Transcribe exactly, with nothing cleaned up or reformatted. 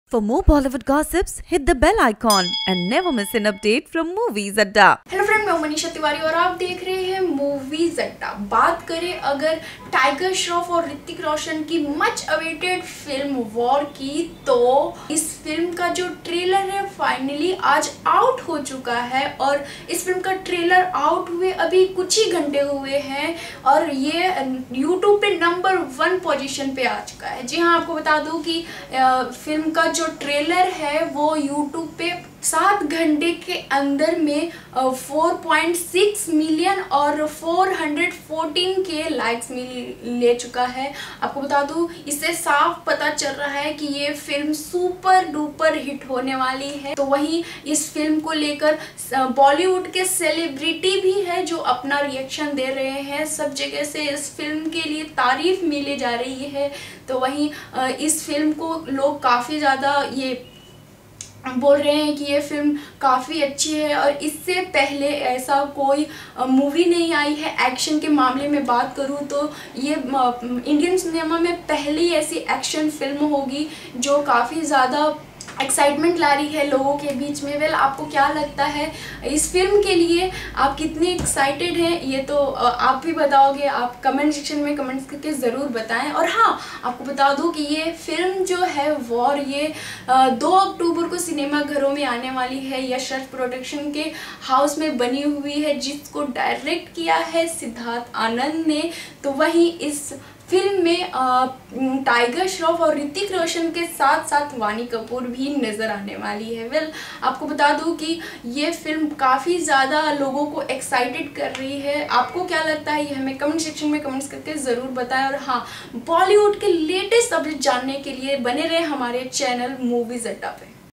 For more Bollywood gossips, hit the bell icon and never miss an update from Movies Adda. Hello friend, मैं मनीषा तिवारी और आप देख रहे हैं मूवीज अड्डा। बात करें अगर टाइगर श्रॉफ और ऋतिक रोशन की मच अवेटेड फिल्म वॉर की, तो इस फिल्म का जो ट्रेलर है फाइनली आज आउट हो चुका है। और इस फिल्म का ट्रेलर आउट हुए अभी कुछ ही घंटे हुए हैं और ये यूट्यूब पे नंबर वन पोजीशन पे आ चुका है। जी हाँ, आपको बता दूं कि फिल्म का जो ट्रेलर है वो यूट्यूब पे सात घंटे के अंदर में चार पॉइंट छह मिलियन और चार सौ चौदह के लाइक्स ले चुका है। आपको बता दूं, इससे साफ पता चल रहा है कि ये फिल्म सुपर डुपर हिट होने वाली है। तो वहीं इस फिल्म को लेकर बॉलीवुड के सेलिब्रिटी भी है जो अपना रिएक्शन दे रहे हैं। सब जगह से इस फिल्म के लिए तारीफ मिली जा रही है। तो वहीं इस फिल्म को लोग काफ़ी ज़्यादा ये बोल रहे हैं कि ये फिल्म काफ़ी अच्छी है और इससे पहले ऐसा कोई मूवी नहीं आई है। एक्शन के मामले में बात करूँ तो ये इंडियन सिनेमा में पहली ऐसी एक्शन फिल्म होगी जो काफ़ी ज़्यादा एक्साइटमेंट ला रही है लोगों के बीच में। वेल, आपको क्या लगता है इस फिल्म के लिए? आप कितने एक्साइटेड हैं ये तो आप भी बताओगे। आप कमेंट सेक्शन में कमेंट्स करके ज़रूर बताएं। और हाँ, आपको बता दूं कि ये फिल्म जो है वॉर, ये दो अक्टूबर को सिनेमा घरों में आने वाली है। यश राज प्रोडक्शन के हाउस में बनी हुई है, जिसको डायरेक्ट किया है सिद्धार्थ आनंद ने। तो वहीं इस फिल्म में टाइगर श्रॉफ और ऋतिक रोशन के साथ साथ वानी कपूर भी नज़र आने वाली है। वेल, आपको बता दूं कि ये फिल्म काफ़ी ज़्यादा लोगों को एक्साइटेड कर रही है। आपको क्या लगता है ये हमें कमेंट सेक्शन में कमेंट्स करके ज़रूर बताएं। और हाँ, बॉलीवुड के लेटेस्ट अपडेट जानने के लिए बने रहे हमारे चैनल मूवीज़ अड्डा पे।